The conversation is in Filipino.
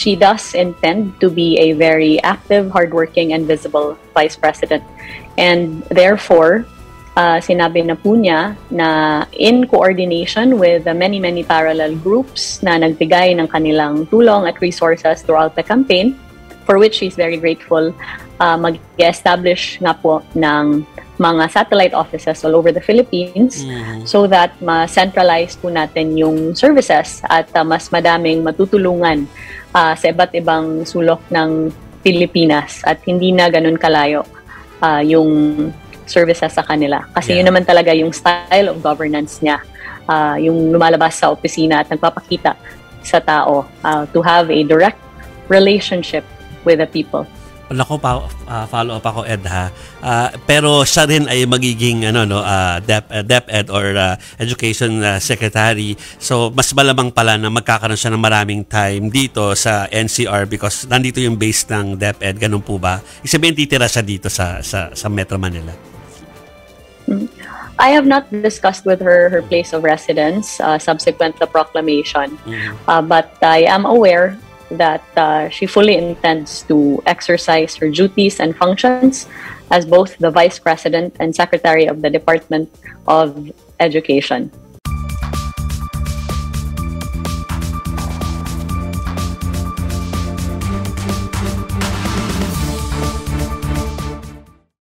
she does intend to be a very active, hardworking, and visible vice president. And therefore, sinabi na po niya na in coordination with the many parallel groups na nagbigay ng kanilang tulong at resources throughout the campaign, for which she's very grateful, mag-establish nga po ng mga satellite offices all over the Philippines so that ma-centralize po natin yung services at mas madaming matutulungan sa iba't ibang sulok ng Pilipinas at hindi na ganun kalayo yung services sa kanila. Kasi yun naman talaga yung style of governance niya, yung lumalabas sa opisina at nagpapakita sa tao to have a direct relationship with the people. Nako, follow up ako, Ed, ha. Pero siya rin ay magiging DepEd or Education Secretary. So mas malamang pala na magkakaroon siya ng maraming time dito sa NCR because nandito yung base ng DepEd. Ganun po ba? Isabihin titira siya dito sa Metro Manila. I have not discussed with her place of residence subsequent to the proclamation. But I am aware that she fully intends to exercise her duties and functions as both the Vice President and Secretary of the Department of Education.